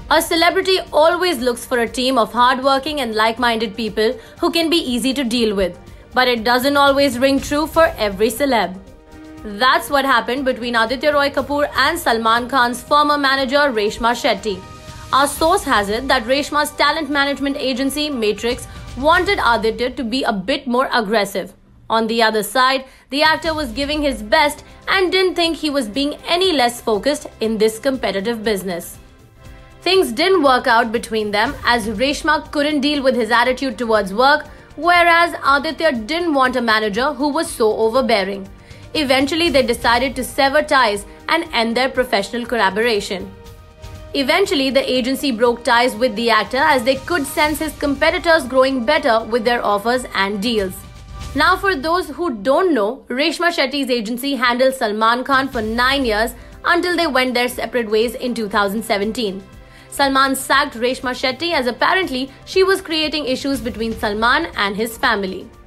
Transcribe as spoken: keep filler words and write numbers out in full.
A celebrity always looks for a team of hardworking and like-minded people who can be easy to deal with. But it doesn't always ring true for every celeb. That's what happened between Aditya Roy Kapur and Salman Khan's former manager Reshma Shetty. Our source has it that Reshma's talent management agency, Matrix, wanted Aditya to be a bit more aggressive. On the other side, the actor was giving his best and didn't think he was being any less focused in this competitive business. Things didn't work out between them as Reshma couldn't deal with his attitude towards work, whereas Aditya didn't want a manager who was so overbearing. Eventually, they decided to sever ties and end their professional collaboration. Eventually, the agency broke ties with the actor as they could sense his competitors growing better with their offers and deals. Now, for those who don't know, Reshma Shetty's agency handled Salman Khan for nine years until they went their separate ways in two thousand seventeen. Salman sacked Reshma Shetty as apparently she was creating issues between Salman and his family.